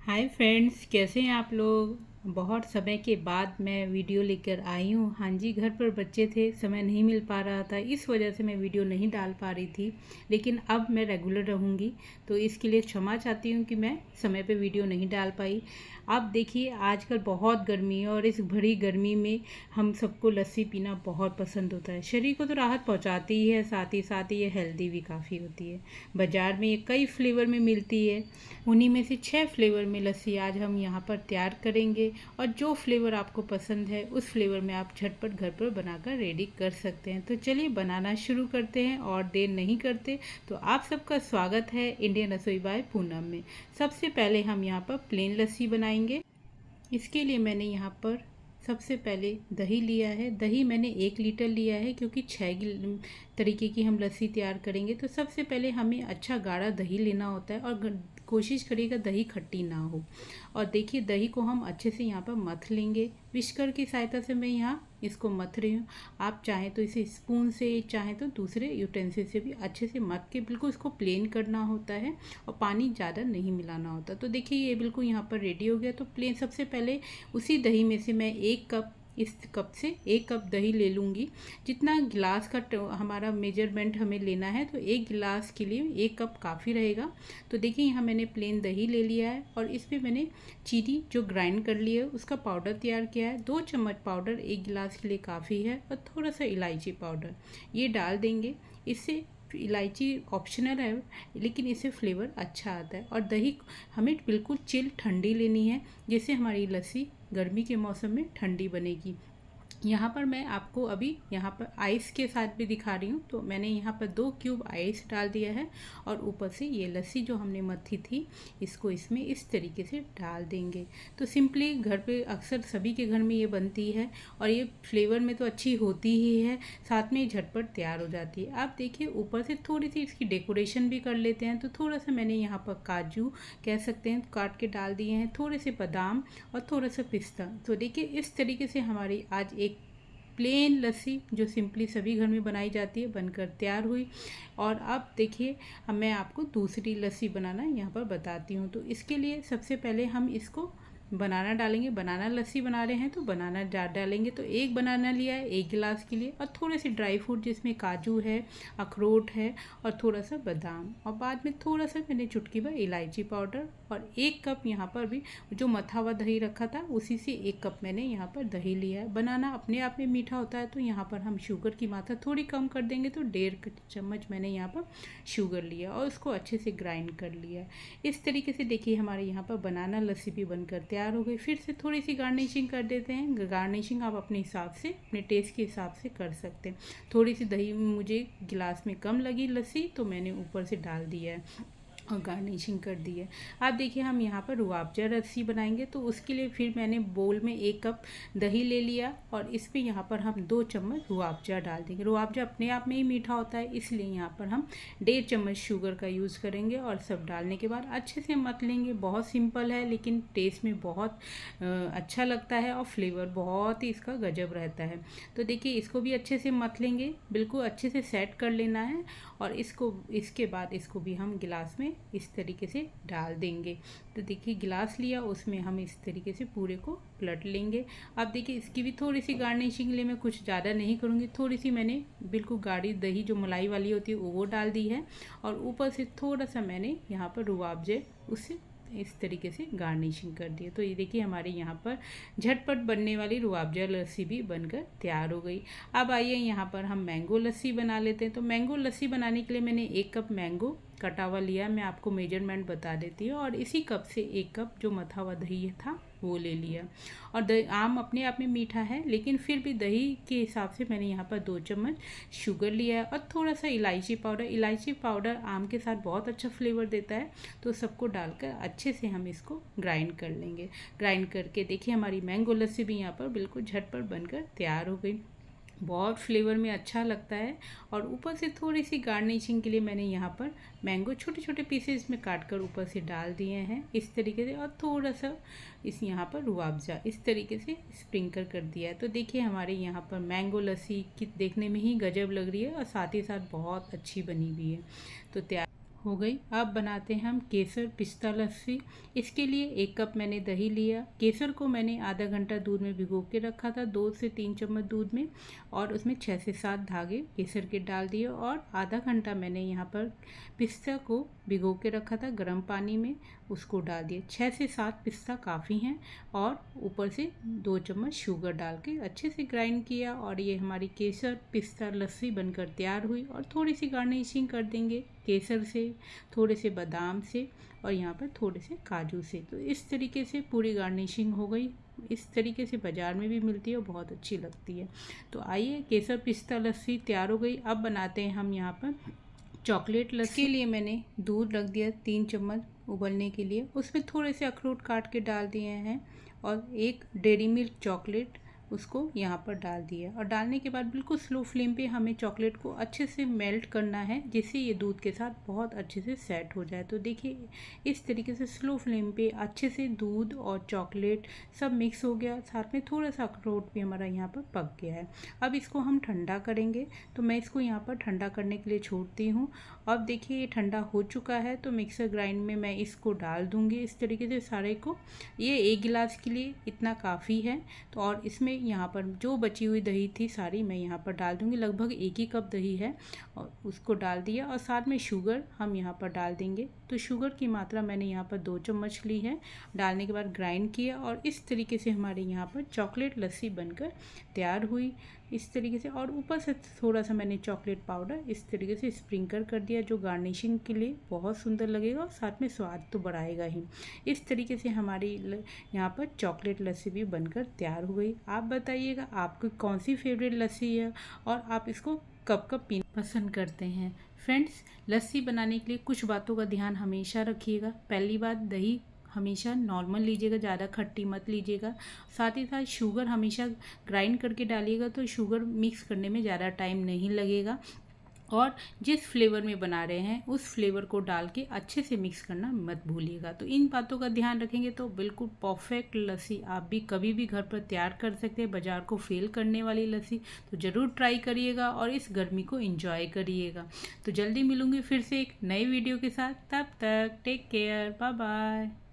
Hi friends, कैसे हैं आप लोग। बहुत समय के बाद मैं वीडियो लेकर आई हूँ। हाँ जी, घर पर बच्चे थे, समय नहीं मिल पा रहा था, इस वजह से मैं वीडियो नहीं डाल पा रही थी। लेकिन अब मैं रेगुलर रहूँगी, तो इसके लिए क्षमा चाहती हूँ कि मैं समय पे वीडियो नहीं डाल पाई। अब देखिए, आजकल बहुत गर्मी है और इस भरी गर्मी में हम सबको लस्सी पीना बहुत पसंद होता है। शरीर को तो राहत पहुँचाती ही है, साथ ही साथ ये हेल्दी भी काफ़ी होती है। बाज़ार में ये कई फ्लेवर में मिलती है, उन्हीं में से 6 फ्लेवर में लस्सी आज हम यहाँ पर तैयार करेंगे। और जो फ्लेवर आपको पसंद है उस फ्लेवर में आप झटपट घर पर बनाकर रेडी कर सकते हैं। तो चलिए बनाना शुरू करते हैं और देर नहीं करते। तो आप सबका स्वागत है इंडियन रसोई बाय पूनम में। सबसे पहले हम यहाँ पर प्लेन लस्सी बनाएंगे। इसके लिए मैंने यहाँ पर सबसे पहले दही लिया है। दही मैंने 1 लीटर लिया है, क्योंकि 6 तरीके की हम लस्सी तैयार करेंगे। तो सबसे पहले हमें अच्छा गाढ़ा दही लेना होता है और कोशिश करिएगा दही खट्टी ना हो। और देखिए, दही को हम अच्छे से यहाँ पर मथ लेंगे। विस्कर की सहायता से मैं यहाँ इसको मथ रही हूँ। आप चाहें तो इसे स्पून से, चाहें तो दूसरे यूटेंसिल से भी अच्छे से मथ के बिल्कुल इसको प्लेन करना होता है और पानी ज़्यादा नहीं मिलाना होता। तो देखिए, ये बिल्कुल यहाँ पर रेडी हो गया। तो प्लेन सबसे पहले उसी दही में से मैं 1 कप, इस कप से 1 कप दही ले लूँगी। जितना गिलास का हमारा मेजरमेंट हमें लेना है, तो 1 गिलास के लिए 1 कप काफ़ी रहेगा। तो देखिए, यहाँ मैंने प्लेन दही ले लिया है और इस पर मैंने चीनी जो ग्राइंड कर ली है उसका पाउडर तैयार किया है। 2 चम्मच पाउडर 1 गिलास के लिए काफ़ी है। और थोड़ा सा इलायची पाउडर ये डाल देंगे। इससे इलायची ऑप्शनल है, लेकिन इससे फ्लेवर अच्छा आता है। और दही हमें बिल्कुल चिल ठंडी लेनी है, जिससे हमारी लस्सी गर्मी के मौसम में ठंडी बनेगी। यहाँ पर मैं आपको अभी यहाँ पर आइस के साथ भी दिखा रही हूँ। तो मैंने यहाँ पर 2 क्यूब आइस डाल दिया है और ऊपर से ये लस्सी जो हमने मथी थी इसको इसमें इस तरीके से डाल देंगे। तो सिंपली घर पे अक्सर सभी के घर में ये बनती है और ये फ्लेवर में तो अच्छी होती ही है, साथ में झटपट तैयार हो जाती है। आप देखिए, ऊपर से थोड़ी सी इसकी डेकोरेशन भी कर लेते हैं। तो थोड़ा सा मैंने यहाँ पर काजू कह सकते हैं काट के डाल दिए हैं, थोड़े से बादाम और थोड़ा सा पिस्ता। तो देखिए, इस तरीके से हमारी आज एक प्लेन लस्सी जो सिंपली सभी घर में बनाई जाती है बनकर तैयार हुई। और अब देखिए, अब मैं आपको दूसरी लस्सी बनाना यहाँ पर बताती हूँ। तो इसके लिए सबसे पहले हम इसको बनाना डालेंगे। बनाना लस्सी बना रहे हैं तो बनाना डालेंगे। तो 1 बनाना लिया है 1 गिलास के लिए, और थोड़े से ड्राई फ्रूट जिसमें काजू है, अखरोट है और थोड़ा सा बादाम, और बाद में थोड़ा सा मैंने चुटकी भर इलायची पाउडर। और 1 कप यहाँ पर भी जो मथा हुआ दही रखा था उसी से 1 कप मैंने यहाँ पर दही लिया है। बनाना अपने आप में मीठा होता है, तो यहाँ पर हम शुगर की मात्रा थोड़ी कम कर देंगे। तो 1.5 चम्मच मैंने यहाँ पर शुगर लिया और उसको अच्छे से ग्राइंड कर लिया है। इस तरीके से देखिए, हमारे यहाँ पर बनाना लस्सी भी बनकर तैयार हो गई। फिर से थोड़ी सी गार्निशिंग कर देते हैं। गार्निशिंग आप अपने हिसाब से, अपने टेस्ट के हिसाब से कर सकते हैं। थोड़ी सी दही मुझे गिलास में कम लगी लस्सी, तो मैंने ऊपर से डाल दिया है और गार्निशिंग कर दी है। आप देखिए, हम यहाँ पर रुआबजा लस्सी बनाएंगे। तो उसके लिए फिर मैंने बोल में 1 कप दही ले लिया और इस पर यहाँ पर हम 2 चम्मच रुआबजा डाल देंगे। रुआबजा अपने आप में ही मीठा होता है, इसलिए यहाँ पर हम 1.5 चम्मच शुगर का यूज़ करेंगे। और सब डालने के बाद अच्छे से मत लेंगे। बहुत सिंपल है, लेकिन टेस्ट में बहुत अच्छा लगता है और फ्लेवर बहुत ही इसका गजब रहता है। तो देखिए, इसको भी अच्छे से मत लेंगे, बिल्कुल अच्छे से सेट कर लेना है। और इसके बाद इसको भी हम गिलास में इस तरीके से डाल देंगे। तो देखिए, गिलास लिया, उसमें हम इस तरीके से पूरे को पलट लेंगे। अब देखिए, इसकी भी थोड़ी सी गार्निशिंग के लिए मैं कुछ ज़्यादा नहीं करूँगी। थोड़ी सी मैंने बिल्कुल गाढ़ी दही जो मलाई वाली होती है वो डाल दी है, और ऊपर से थोड़ा सा मैंने यहाँ पर रुआबजे उससे इस तरीके से गार्निशिंग कर दिया। तो ये देखिए, हमारे यहाँ पर झटपट बनने वाली रुआबजा लस्सी भी बनकर तैयार हो गई। अब आइए, यहाँ पर हम मैंगो लस्सी बना लेते हैं। तो मैंगो लस्सी बनाने के लिए मैंने 1 कप मैंगो कटा हुआ लिया। मैं आपको मेजरमेंट बता देती हूँ। और इसी कप से 1 कप जो मथा हुआ दही था वो ले लिया। और आम अपने आप में मीठा है, लेकिन फिर भी दही के हिसाब से मैंने यहाँ पर 2 चम्मच शुगर लिया है और थोड़ा सा इलायची पाउडर। इलायची पाउडर आम के साथ बहुत अच्छा फ्लेवर देता है। तो सबको डालकर अच्छे से हम इसको ग्राइंड कर लेंगे। ग्राइंड करके देखिए, हमारी मैंगो लस्सी भी यहाँ पर बिल्कुल झटपट बनकर तैयार हो गई। बहुत फ्लेवर में अच्छा लगता है। और ऊपर से थोड़ी सी गार्निशिंग के लिए मैंने यहाँ पर मैंगो छोटे छोटे पीसेस में काट कर ऊपर से डाल दिए हैं इस तरीके से, और थोड़ा सा इस यहाँ पर रुआबजा इस तरीके से स्प्रिंकल कर दिया है। तो देखिए, हमारे यहाँ पर मैंगो लस्सी की देखने में ही गजब लग रही है और साथ ही साथ बहुत अच्छी बनी भी है। तो तैयार हो गई। अब बनाते हैं हम केसर पिस्ता लस्सी। इसके लिए 1 कप मैंने दही लिया। केसर को मैंने आधा घंटा दूध में भिगो के रखा था, 2 से 3 चम्मच दूध में, और उसमें 6 से 7 धागे केसर के डाल दिए। और आधा घंटा मैंने यहाँ पर पिस्ता को भिगो के रखा था गर्म पानी में, उसको डाल दिए। 6 से 7 पिस्ता काफ़ी हैं। और ऊपर से 2 चम्मच शुगर डाल के अच्छे से ग्राइंड किया। और ये हमारी केसर पिस्ता लस्सी बनकर तैयार हुई। और थोड़ी सी गार्निशिंग कर देंगे केसर से, थोड़े से बादाम से, और यहाँ पर थोड़े से काजू से। तो इस तरीके से पूरी गार्निशिंग हो गई। इस तरीके से बाज़ार में भी मिलती है और बहुत अच्छी लगती है। तो आइए, केसर पिस्ता लस्सी तैयार हो गई। अब बनाते हैं हम यहाँ पर चॉकलेट लस्सी। के लिए मैंने दूध रख दिया 3 चम्मच उबलने के लिए। उसमें थोड़े से अखरोट काट के डाल दिए हैं, और एक डेयरी मिल्क चॉकलेट उसको यहाँ पर डाल दिया। और डालने के बाद बिल्कुल स्लो फ्लेम पे हमें चॉकलेट को अच्छे से मेल्ट करना है, जिससे ये दूध के साथ बहुत अच्छे से सेट हो जाए। तो देखिए, इस तरीके से स्लो फ्लेम पे अच्छे से दूध और चॉकलेट सब मिक्स हो गया। साथ में थोड़ा सा अखरोट भी हमारा यहाँ पर पक गया है। अब इसको हम ठंडा करेंगे। तो मैं इसको यहाँ पर ठंडा करने के लिए छोड़ती हूँ। अब देखिए, ये ठंडा हो चुका है। तो मिक्सर ग्राइंड में मैं इसको डाल दूँगी इस तरीके से सारे को। ये 1 गिलास के लिए इतना काफ़ी है। तो और इसमें यहाँ पर जो बची हुई दही थी सारी मैं यहाँ पर डाल दूँगी। लगभग 1 ही कप दही है, और उसको डाल दिया। और साथ में शुगर हम यहाँ पर डाल देंगे। तो शुगर की मात्रा मैंने यहाँ पर 2 चम्मच ली है। डालने के बाद ग्राइंड किया, और इस तरीके से हमारे यहाँ पर चॉकलेट लस्सी बनकर तैयार हुई इस तरीके से। और ऊपर से थोड़ा सा मैंने चॉकलेट पाउडर इस तरीके से स्प्रिंकल कर दिया, जो गार्निशिंग के लिए बहुत सुंदर लगेगा और साथ में स्वाद तो बढ़ाएगा ही। इस तरीके से हमारी यहाँ पर चॉकलेट लस्सी भी बनकर तैयार हो गई। आप बताइएगा आपकी कौन सी फेवरेट लस्सी है, और आप इसको कब कब पीना पसंद करते हैं। फ्रेंड्स, लस्सी बनाने के लिए कुछ बातों का ध्यान हमेशा रखिएगा। पहली बात, दही हमेशा नॉर्मल लीजिएगा, ज़्यादा खट्टी मत लीजिएगा। साथ ही साथ शुगर हमेशा ग्राइंड करके डालिएगा, तो शुगर मिक्स करने में ज़्यादा टाइम नहीं लगेगा। और जिस फ्लेवर में बना रहे हैं उस फ्लेवर को डाल के अच्छे से मिक्स करना मत भूलिएगा। तो इन बातों का ध्यान रखेंगे तो बिल्कुल परफेक्ट लस्सी आप भी कभी भी घर पर तैयार कर सकते हैं। बाज़ार को फेल करने वाली लस्सी तो ज़रूर ट्राई करिएगा और इस गर्मी को एंजॉय करिएगा। तो जल्दी मिलूंगी फिर से एक नई वीडियो के साथ। तब तक टेक केयर, बाय बाय।